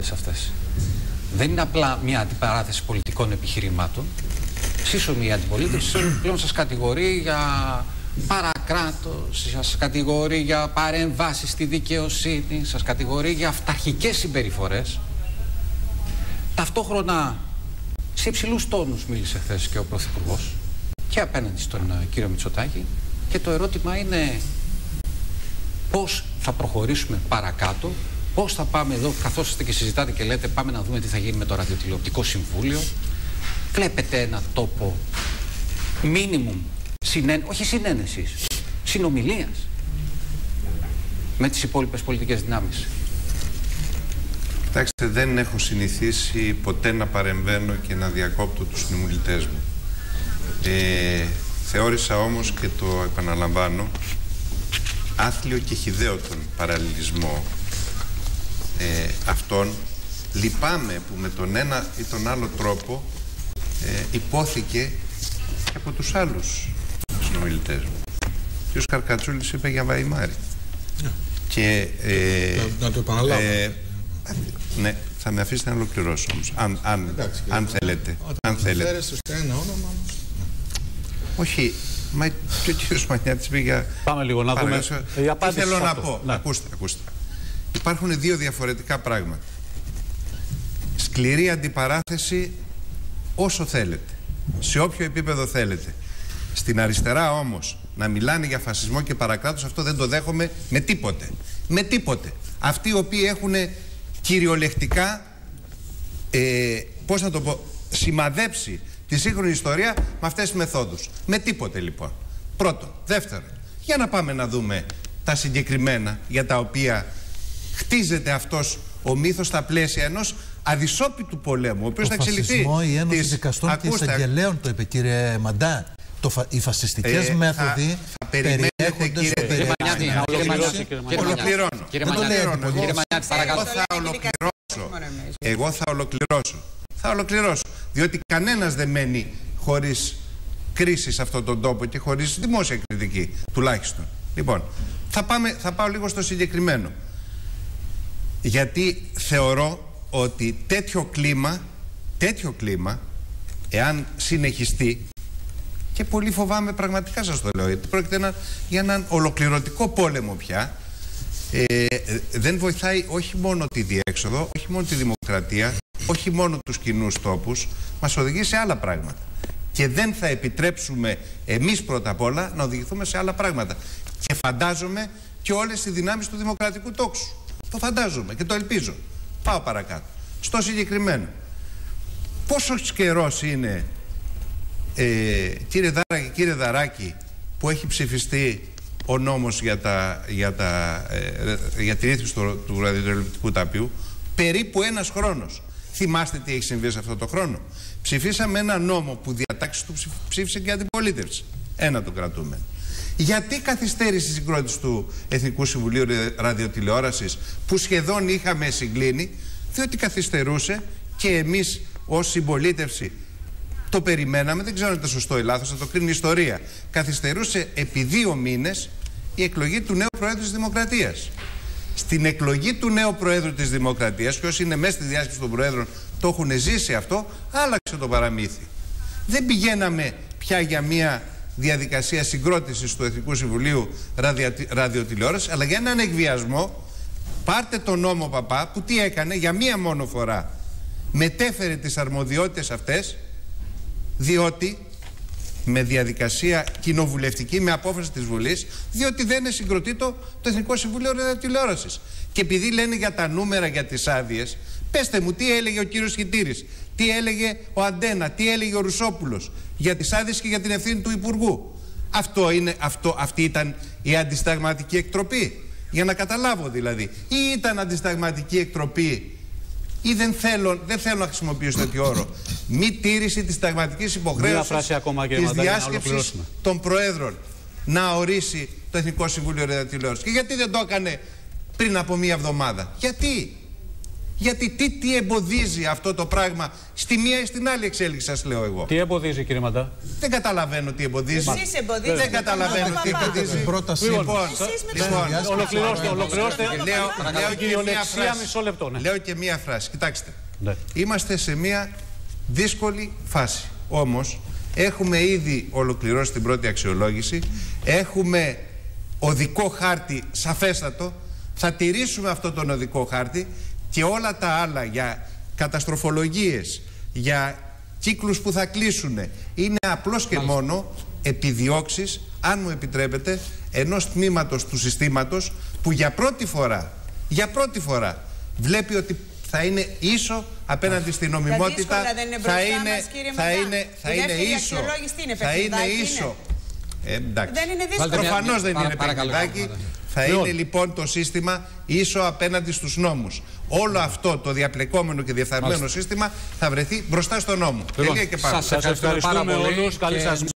αυτές. Δεν είναι απλά μια αντιπαράθεση πολιτικών επιχειρημάτων. Σύσσωμη η αντιπολίτευση πλέον σας κατηγορεί για παρακράτος, σας κατηγορεί για παρέμβαση στη δικαιοσύνη, σας κατηγορεί για αυταρχικές συμπεριφορές. Ταυτόχρονα σε υψηλούς τόνους μίλησε χθες και ο Πρωθυπουργός και απέναντι στον κύριο Μητσοτάκη, και το ερώτημα είναι πώς θα προχωρήσουμε παρακάτω, πώς θα πάμε εδώ, καθώς είστε και συζητάτε και λέτε πάμε να δούμε τι θα γίνει με το Ραδιοτηλεοπτικό Συμβούλιο. Βλέπετε ένα τόπο μίνιμουμ, όχι συνένεσης, συνομιλίας με τις υπόλοιπες πολιτικές δυνάμεις? Κοιτάξτε, δεν έχω συνηθίσει ποτέ να παρεμβαίνω και να διακόπτω τους συνομιλητές μου. Θεώρησα όμως, και το επαναλαμβάνω, άθλιο και χυδαίο τον παραλληλισμό αυτόν. Λυπάμαι που με τον ένα ή τον άλλο τρόπο υπόθηκε και από τους άλλους συνομιλητές μου. Ο κ. Καρκατσούλης είπε για Βαϊμάρη. Και να το επαναλάβω. Ναι, θα με αφήσετε να ολοκληρώσω όμως, αν θέλετε. Αν θέλετε. Ένα όνομα. Όχι, μα και ο κύριος Μανιάτης πήγε για... Πάμε λίγο να δούμε. Τι θέλω να πω. Ναι. Ακούστε. Υπάρχουν δύο διαφορετικά πράγματα. Σκληρή αντιπαράθεση όσο θέλετε, σε όποιο επίπεδο θέλετε. Στην αριστερά όμως να μιλάνε για φασισμό και παρακράτος, αυτό δεν το δέχομαι με τίποτε. Με τίποτε. Αυτοί οι οποίοι έχουν κυριολεκτικά, πώς να το πω, σημαδέψει τη σύγχρονη ιστορία με αυτές τις μεθόδους. Με τίποτε λοιπόν. Πρώτον. Δεύτερον, για να πάμε να δούμε τα συγκεκριμένα για τα οποία χτίζεται αυτός ο μύθος στα πλαίσια ενός αδυσόπιτου πολέμου, ο οποίος θα εξελιχθεί. Η Ένωση Δικαστών και Εισαγγελέων το είπε, κύριε Μαντά. Οι φασιστικές μέθοδοι περιέχονται στο περιεχόμενο. Εγώ θα ολοκληρώσω. Διότι κανένας δεν μένει χωρίς κρίση σε αυτόν τον τόπο και χωρίς δημόσια κριτική, τουλάχιστον. Λοιπόν, θα πάω λίγο στο συγκεκριμένο. Γιατί θεωρώ ότι τέτοιο κλίμα, εάν συνεχιστεί, και πολύ φοβάμαι, πραγματικά σας το λέω, γιατί πρόκειται για έναν ολοκληρωτικό πόλεμο πια, δεν βοηθάει όχι μόνο τη διέξοδο, όχι μόνο τη δημοκρατία, όχι μόνο τους κοινούς τόπους, μας οδηγεί σε άλλα πράγματα. Και δεν θα επιτρέψουμε εμείς πρώτα απ' όλα να οδηγηθούμε σε άλλα πράγματα. Και φαντάζομαι και όλες οι δυνάμεις του δημοκρατικού τόξου. Το φαντάζομαι και το ελπίζω. Πάω παρακάτω. Στο συγκεκριμένο. Πόσο καιρός είναι, κύριε Δαράκη, που έχει ψηφιστεί ο νόμος για τη ρύθμιση του ραδιοτηλεοπτικού ταπείου? Περίπου ένας χρόνος. Θυμάστε τι έχει συμβεί σε αυτό το χρόνο? Ψηφίσαμε ένα νόμο που διατάξεις του ψήφισε και αντιπολίτευση. Ένα το κρατούμενο. Γιατί καθυστέρησε η συγκρότηση του Εθνικού Συμβουλίου Ραδιοτηλεόρασης, που σχεδόν είχαμε συγκλίνει? Διότι καθυστερούσε και εμείς ως συμπολίτευση το περιμέναμε. Δεν ξέρω αν ήταν σωστό ή λάθος, θα το κρίνει η ιστορία. Καθυστερούσε επί 2 μήνες η εκλογή του νέου Προέδρου της Δημοκρατίας. Στην εκλογή του νέου Προέδρου της Δημοκρατίας, και όσοι είναι μέσα στη διάσκεψη των Προέδρων το έχουν ζήσει αυτό, άλλαξε το παραμύθι. Δεν πηγαίναμε πια για μια διαδικασία συγκρότησης του Εθνικού Συμβουλίου Ραδιοτηλεόρασης, αλλά για έναν εκβιασμό. Πάρτε τον νόμο Παπά, που τι έκανε? Για μία μόνο φορά μετέφερε τις αρμοδιότητες αυτές, διότι με διαδικασία κοινοβουλευτική, με απόφαση της Βουλής, διότι δεν είναι συγκροτήτο το Εθνικό Συμβούλιο Ραδιοτηλεόρασης. Και επειδή λένε για τα νούμερα για τις άδειες, πέστε μου τι έλεγε ο κύριος Χιτήρης, τι έλεγε ο Αντένα, τι έλεγε ο Ρουσόπουλος για τις άδειες και για την ευθύνη του Υπουργού. Αυτή ήταν η αντισταγματική εκτροπή? Για να καταλάβω δηλαδή. Ή ήταν αντισταγματική εκτροπή, ή δεν θέλω να χρησιμοποιήσω τέτοιο όρο, μη τήρηση της συνταγματικής υποχρέωσης της διάσκεψης των Προέδρων να ορίσει το Εθνικό Συμβούλιο Ραδιοτηλεόρασης. Και γιατί δεν το έκανε πριν από μία εβδομάδα? Γιατί τι εμποδίζει αυτό το πράγμα στη μία ή στην άλλη εξέλιξη, σας λέω εγώ. Τι εμποδίζει, κύριε Μαντά? Δεν καταλαβαίνω τι εμποδίζει. Εσείς εμποδίζετε. Δεν καταλαβαίνω τι εμποδίζει. Ολοκληρώστε. Λέω και μία φράση. Κοιτάξτε. Είμαστε σε μία δύσκολη φάση. Όμως έχουμε ήδη ολοκληρώσει την πρώτη αξιολόγηση. Έχουμε οδικό χάρτη σαφέστατο. Θα τηρήσουμε αυτό τον οδικό χάρτη και όλα τα άλλα για καταστροφολογίες, για κύκλους που θα κλείσουν, είναι απλώς και μόνο επιδιώξεις, αν μου επιτρέπετε, ενός τμήματος του συστήματος που για πρώτη φορά βλέπει ότι θα είναι ίσο απέναντι στην νομιμότητα, θα είναι ίσο. Εντάξει. Προφανώς δεν είναι παιχνιδάκι. Θα είναι λοιπόν το σύστημα ίσο απέναντι στους νόμους. Όλο αυτό το διαπλεκόμενο και διεφθαρμένο σύστημα θα βρεθεί μπροστά στον νόμο. Τελεία και πάμε. Σας ευχαριστούμε όλους. Καλή σας